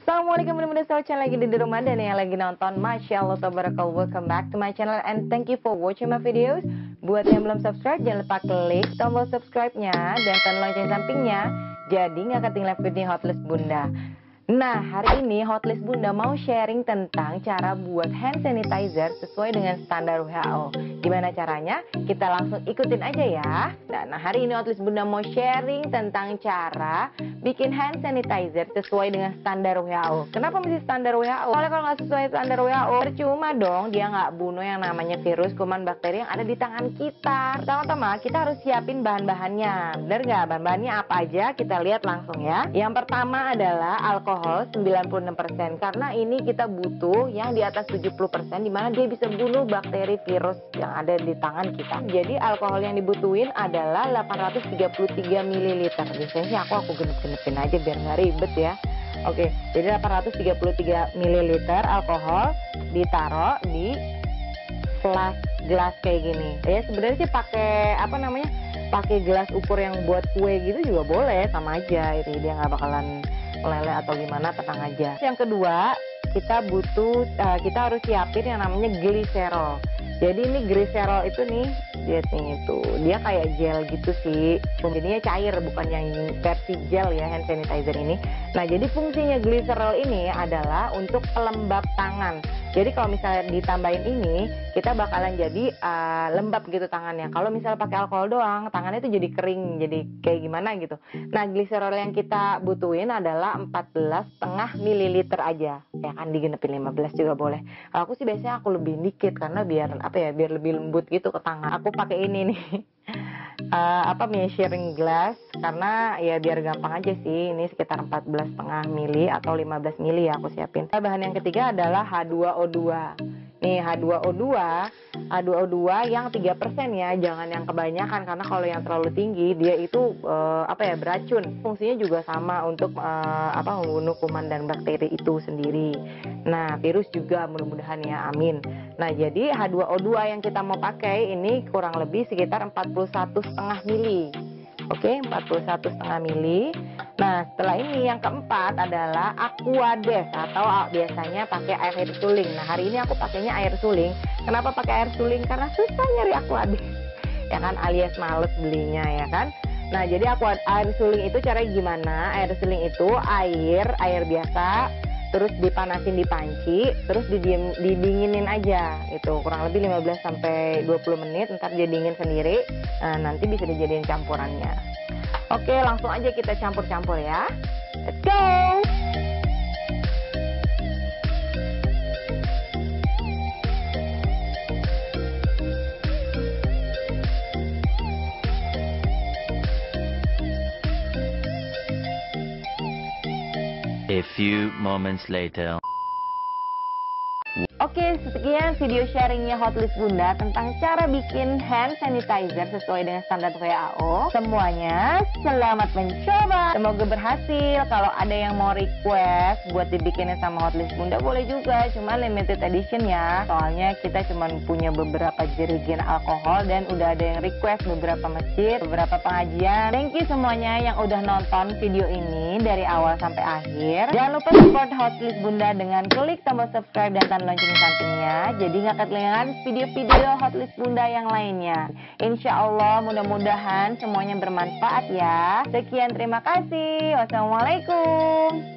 Assalamualaikum bunda-bunda channel lagi di rumah dan yang lagi nonton. Masya Allah tabarakallah, welcome back to my channel and thank you for watching my videos. Buat yang belum subscribe jangan lupa klik tombol subscribe-nya dan tanda lonceng sampingnya, jadi nggak ketinggalan video hotlist bunda. Nah, hari ini hotlist bunda mau sharing tentang cara buat hand sanitizer sesuai dengan standar WHO. Gimana caranya? Kita langsung ikutin aja ya. Nah, hari ini hotlist bunda mau sharing tentang cara bikin hand sanitizer sesuai dengan standar WHO. Kenapa mesti standar WHO? Soalnya kalau nggak sesuai standar WHO, percuma dong dia nggak bunuh yang namanya virus, kuman, bakteri yang ada di tangan kita. Pertama-tama kita harus siapin bahan-bahannya. Bener nggak? Bahan-bahannya apa aja? Kita lihat langsung ya. Yang pertama adalah alkohol 96%. Karena ini kita butuh yang di atas 70%, dimana dia bisa bunuh bakteri virus yang ada di tangan kita. Jadi alkohol yang dibutuhin adalah 833 ml. Biasanya sih aku genep-genepin aja biar nggak ribet ya. Oke, jadi 833 ml alkohol ditaruh di gelas kayak gini. Ya sebenarnya sih pakai pakai gelas ukur yang buat kue gitu juga boleh, sama aja. Ini dia nggak bakalan meleleh atau gimana, tenang aja. Yang kedua, kita harus siapin yang namanya gliserol. Jadi ini gliserol itu nih, dia kayak gel gitu sih, jadinya cair, bukan yang versi gel ya hand sanitizer ini. Nah, jadi fungsinya gliserol ini adalah untuk pelembab tangan. Jadi kalau misalnya ditambahin ini, kita bakalan jadi lembab gitu tangannya. Kalau misalnya pakai alkohol doang, tangannya itu jadi kering, jadi kayak gimana gitu. Nah, gliserol yang kita butuhin adalah 14,5 ml aja. Ya kan, digenepin 15 juga boleh. Kalau aku sih biasanya aku lebih dikit karena biar lebih lembut gitu ke tangan. Aku pakai ini nih. Measuring glass karena ya biar gampang aja sih. Ini sekitar 14,5 mili atau 15 mili ya aku siapin. Bahan yang ketiga adalah H2O2. Nih H2O2 yang 3% ya, jangan yang kebanyakan karena kalau yang terlalu tinggi dia itu beracun. Fungsinya juga sama untuk membunuh kuman dan bakteri itu sendiri. Nah, virus juga mudah-mudahan ya, amin. Nah, jadi H2O2 yang kita mau pakai ini kurang lebih sekitar 41,5 mili. Oke, 41,5 mili. Nah, setelah ini yang keempat adalah Aquades atau biasanya pakai air suling. Nah, hari ini aku pakainya air suling. Kenapa pakai air suling? Karena susah nyari Aquades. Ya kan, alias males belinya ya kan. Nah, jadi air suling itu caranya gimana? Air suling itu air biasa, terus dipanasin di panci, terus didinginin aja gitu, kurang lebih 15 sampai 20 menit, ntar dia dingin sendiri. Nah, nanti bisa dijadiin campurannya. Oke, langsung aja kita campur-campur ya. Let's go. A few moments later. Oke, sekian video sharingnya Hotlist Bunda tentang cara bikin hand sanitizer sesuai dengan standar WHO. Semuanya selamat mencoba, semoga berhasil. Kalau ada yang mau request buat dibikinin sama Hotlist Bunda boleh juga, cuma limited edition ya. Soalnya kita cuma punya beberapa jerigen alkohol dan udah ada yang request beberapa masjid, beberapa pengajian. Thank you semuanya yang udah nonton video ini dari awal sampai akhir. Jangan lupa support Hotlist Bunda dengan klik tombol subscribe dan tanda lonceng sampingnya, jadi nggak ketinggalan video-video Hotlist Bunda yang lainnya. Insya Allah mudah-mudahan semuanya bermanfaat ya. Sekian, terima kasih. Wassalamualaikum.